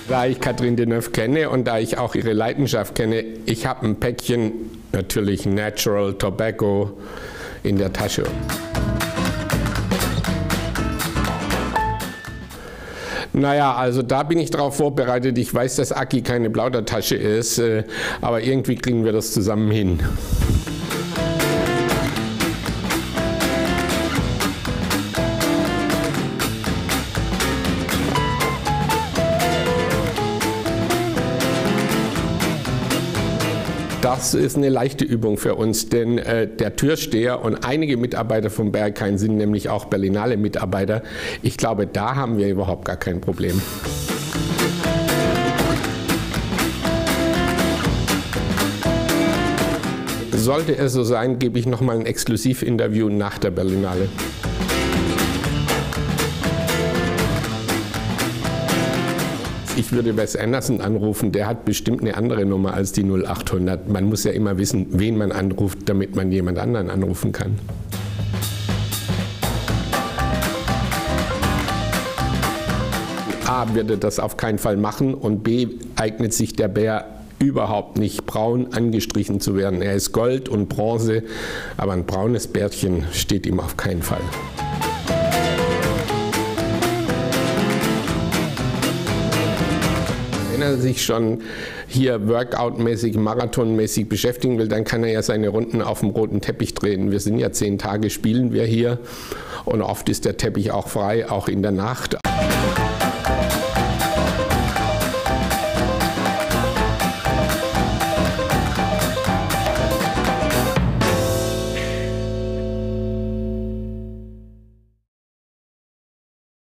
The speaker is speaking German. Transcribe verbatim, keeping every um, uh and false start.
Da ich Catherine Deneuve kenne und da ich auch ihre Leidenschaft kenne, ich habe ein Päckchen, natürlich Natural Tobacco, in der Tasche. Naja, also da bin ich darauf vorbereitet. Ich weiß, dass Aki keine Plaudertasche ist, aber irgendwie kriegen wir das zusammen hin. Das ist eine leichte Übung für uns, denn äh, der Türsteher und einige Mitarbeiter vom Berghain sind nämlich auch Berlinale-Mitarbeiter. Ich glaube, da haben wir überhaupt gar kein Problem. Sollte es so sein, gebe ich nochmal ein Exklusivinterview nach der Berlinale. Ich würde Wes Anderson anrufen, der hat bestimmt eine andere Nummer als die null achthundert. Man muss ja immer wissen, wen man anruft, damit man jemand anderen anrufen kann. A, würde das auf keinen Fall machen und B, eignet sich der Bär überhaupt nicht, braun angestrichen zu werden. Er ist Gold und Bronze, aber ein braunes Bärtchen steht ihm auf keinen Fall. Wenn er sich schon hier Workout-mäßig, Marathon-mäßig beschäftigen will, dann kann er ja seine Runden auf dem roten Teppich drehen. Wir sind ja zehn Tage, spielen wir hier und oft ist der Teppich auch frei, auch in der Nacht.